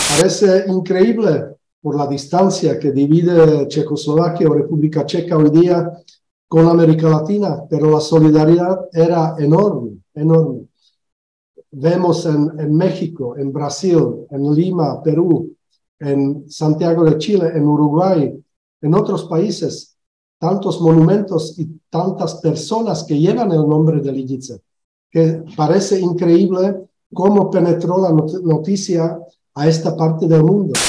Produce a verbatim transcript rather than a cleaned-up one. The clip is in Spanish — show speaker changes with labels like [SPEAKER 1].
[SPEAKER 1] Parece increíble por la distancia que divide Checoslovaquia o República Checa hoy día con América Latina, pero la solidaridad era enorme, enorme. Vemos en, en México, en Brasil, en Lima, Perú, en Santiago de Chile, en Uruguay, en otros países, tantos monumentos y tantas personas que llevan el nombre de Lidice, que parece increíble cómo penetró la noticia a esta parte del mundo.